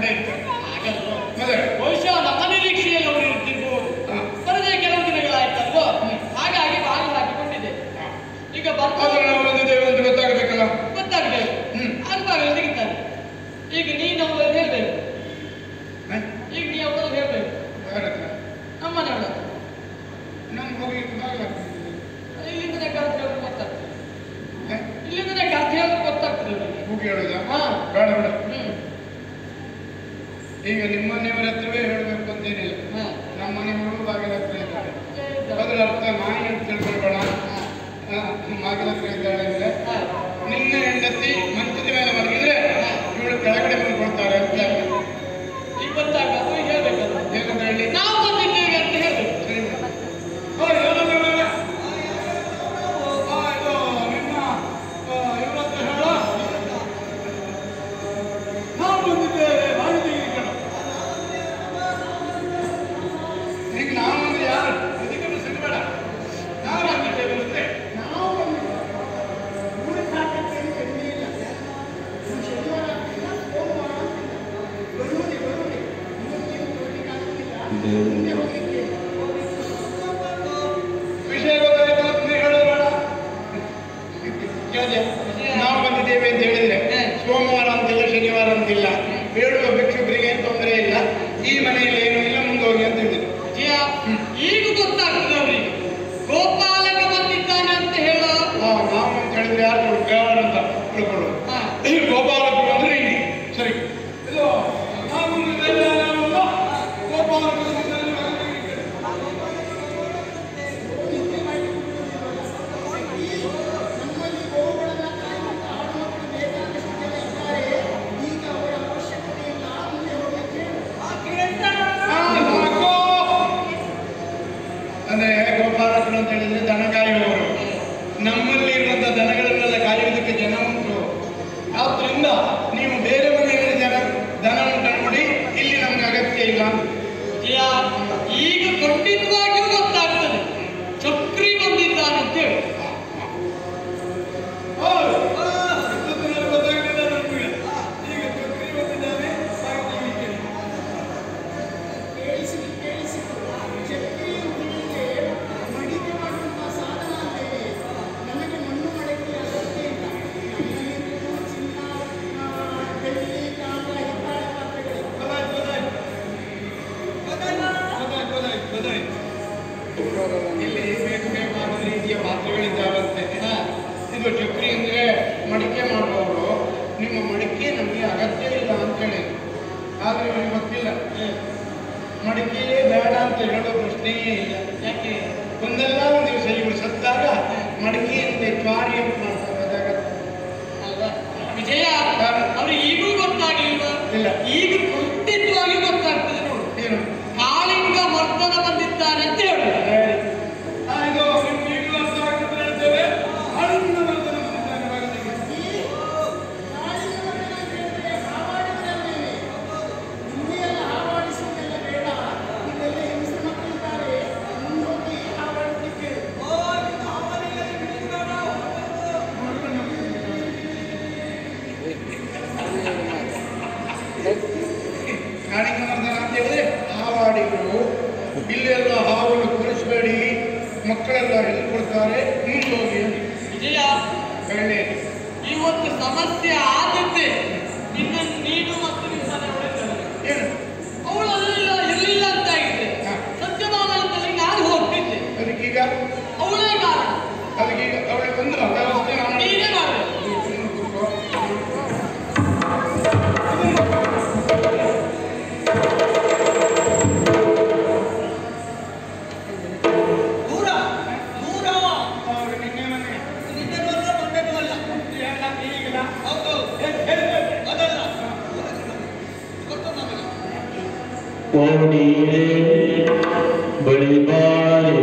ಅಡ್ಡ ಇರ್ತದೆ. ಮತ್ತೆ ಬಹುಶಃ ನಮ್ಮ ನಿರೀಕ್ಷೆಯಲ್ಲಿ ಅವರು ಇರ್ತಿರ್ಬೋದು. ಬರದೇ ಕೆಲವು ದಿನಗಳಾಯ್ತಲ್ವೋ, ಹಾಗಾಗಿ ಬಾಗಿಲು ಹಾಕಿಕೊಂಡಿದೆ. ಈಗ ಆದ್ರೆ ನಾವು ಬಂದಿದ್ದೇವೆ ಅಂತ ಗೊತ್ತಾಗಬೇಕಲ್ಲ. ಗೊತ್ತಾಗ್ತೇವೆ. ಅದು ಬಾಗಿಲು ತೆಗಿತಾರೆ. ಈಗ ನೀನು ಅವರಲ್ಲಿ ಹೇಳ್ಬೇಕು. ಈಗ ನೀ ಅವರಲ್ಲಿ ಹೇಳ್ಬೇಕು. ನಮ್ಮ ಮನೆ ಒಳಗೆ ನಮ್ಗೆ ಹೋಗ್ಲಿಕ್ಕೆ ಬಾಗಿಲು ಇಲ್ಲಿಂದನೇ ಕರ್ದು ಹೇಳಿದ್ರೆ ಗೊತ್ತಾಗ್ತದೆ. ಇಲ್ಲಿಂದನೇ ಕರ್ದು ಹೇಳಿದ್ರೆ ಗೊತ್ತಾಗ್ತದೆ ಅವರಿಗೆ. ಹೋಗಿ ಹೇಳುದಾ? ಹಾ ಬೇಡ ಬೇಡ. ಈಗ ನಿಮ್ಮ ಮನೆಯವರ ಹತ್ರವೇ ಹೇಳಬೇಕು ಅಂತೇನಿಲ್ಲ. ನಮ್ಮ ಮನೆಯವರು ಬಾಗಿಲ ಹತ್ರ ಇದ್ದಾರೆ. ಅದರ ಅರ್ಥ ನಾಯಿ ಅಂತ ತಿಳ್ಕೊಳ್ಬೇಡ. ಬಾಗಿಲ ಹತ್ರ ಇದ್ದಾಳೆ ಅಂದ್ರೆ ನಿನ್ನ ಹೆಂಡತಿ ಮಂಚದ ಮೇಲೆ ಮಲಗಿದ್ರೆ ಇವಳು ಕೆಳಗಡೆ ಬಂದ್ಕೊಳ್ತಾರೆ ಅಂತ ಈಗ ಗೊತ್ತಾಗ ಹೇಳ್ಬೇಕಲ್ಲ. ಹೇಗಂತ ಹೇಳಿ ನಾವು ಬಂದಿದ್ದೇವೆ ಅಂತ ಹೇಳ್ಬೇಕು. ಸರಿ ವಿಷಯ ಗೊತ್ತಾಯ್ತು ಅಂತ ಹೇಳೋಣ. ನಾವು ಬಂದಿದ್ದೇವೆ ಅಂತ ಹೇಳಿದ್ರೆ ಸೋಮವಾರ ಅಂತಿಲ್ಲ, ಶನಿವಾರ ಅಂತಿಲ್ಲ. ಹೇಳುವ ಭಿಕ್ಷುಕರಿಗೆ ಏನು ತೊಂದರೆ ಇಲ್ಲ. ಈ ಮನೆಯಲ್ಲಿ ಏನು ಇಲ್ಲ, ಮುಂದೆ ಹೋಗಿ ಅಂತ ಹೇಳಿದ್ರು. ಈಗ ಗೊತ್ತಾಗ್ತದೆ ಅವರಿಗೆ ಗೋಪಾಲಕ ಬಂದಿದ್ದಾನೆ ಅಂತ ಹೇಳೋ. ನಾವು ಅಂತ ಹೇಳಿದ್ರೆ ಯಾರು ದೇವರ ಅಂತ ತಿಳ್ಕೊಳ್ಳೋದು. ಗೋಪಾಲಕರು ಅಂದ್ರೆ ಇಲ್ಲಿ ಸರಿ. ಇದು ಗೋಪಾಲಕ ಅಂದ್ರೆ ಗೋಪಾಲಕರು ಅಂತ ಹೇಳಿದ್ರೆ ದನ ಕಾಯುವವರು. ನಮ್ಮಲ್ಲಿ ಇರುವಂತಹ ದನಗಳನ್ನೆಲ್ಲ ಕಾಯುವುದಕ್ಕೆ ಜನ ಉಂಟು. ಆದ್ರಿಂದ ನೀವು ಬೇರೆ ಮನೆಯಲ್ಲಿ ದನವನ್ನು ನೋಡಿ, ಇಲ್ಲಿ ನಮ್ಗೆ ಅಗತ್ಯ ಇಲ್ಲ. ಈಗ ಖಂಡಿತವಾಗಿಯೂ ಗೊತ್ತಾಗ್ತದೆ ಚಕ್ರಿ ಬಂದಿದ್ದಾನೆ ಅಂತ ಹೇಳಿ. ಇಲ್ಲಿ ಬೇಕಾದ ರೀತಿಯ ಪಾತ್ರೆಗಳಿದ್ದಾವಂತೆ. ಇದು ಚಕ್ರಿ ಅಂದ್ರೆ ಮಡಿಕೆ ಮಾಡುವವರು. ನಿಮ್ಮ ಮಡಿಕೆ ನಮಗೆ ಅಗತ್ಯ ಇಲ್ಲ ಅಂತ ಹೇಳಿ. ಆದ್ರೆ ಇವರಿಗೆ ಗೊತ್ತಿಲ್ಲ, ಮಡಿಕೆಯೇ ಬೇಡ ಅಂತ ಹೇಳೋ ಪ್ರಶ್ನೆಯೇ ಇಲ್ಲ. ಯಾಕೆ? ಒಂದೆಲ್ಲ ಒಂದು ದಿವಸ ಇವರು ಸತ್ತಾಗ ಮಡಿಕೆಯಿಂದ ಜ್ವಾರಿ ಅಂತ ಮಾಡ್ಬೇಕಾಗತ್ತೆ ಅಲ್ವಾ ವಿಜಯ? ಅವ್ರಿಗೆ ಈಗೂ ಗೊತ್ತಾಗಲಿಲ್ವಾ? ಇಲ್ಲ. ಈಗ ಖಂಡಿತವಾಗಿ ಗೊತ್ತಾಗ್ತದೆ ನೋಡು. ಏನು ಕಾಳಿಂಗ ಮರ್ದನ ಬಂದಿದ್ದಾನೆ ಅಂತ ಹೇಳು. ಕಾಳಿಂಗಮರ್ದನ ಅಂತ ಹೇಳಿದ್ರೆ ಹಾವಾಡಿಗಳು. ಇಲ್ಲೆಲ್ಲ ಹಾವನ್ನು ಕೂರಿಸಬೇಡಿ, ಮಕ್ಕಳೆಲ್ಲ ಹೇಳ್ಕೊಡ್ತಾರೆ, ಮುಂದೋಗಿ ವಿಜಯ, ಹೇಳಿ. ಇವತ್ತು ಸಮಸ್ಯೆ ಆದದ್ದೇ ನಿನ್ನನ್ನು ನೀನು ಮತ್ತು ನಿನ್ನ ಒಳ್ಳೆದ್ದಾರೆ. ಏನು ಅವಳೆಲ್ಲ ಇರಲಿಲ್ಲ ಅಂತ ಆಗಿದೆ. ಸತ್ಯಭಾಮನದಲ್ಲಿ ನಾನು ಹೋಗ್ತಿದ್ದೆ. ಅದಕ್ಕೀಗ ಅವಳೇ ಕಾರಣ. ಅದಕ್ಕೀಗ ಅವಳಿಗೆ ಒಂದು ವ್ಯವಸ್ಥೆ ನಾನು ನೀನೇ ಮಾಡಬೇಕು. बड़ी बारे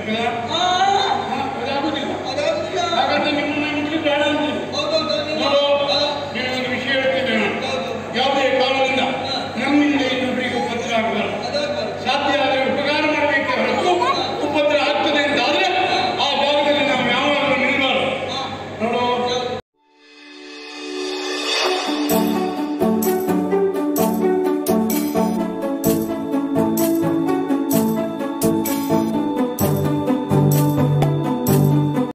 ಬರ್ತೀರಾ?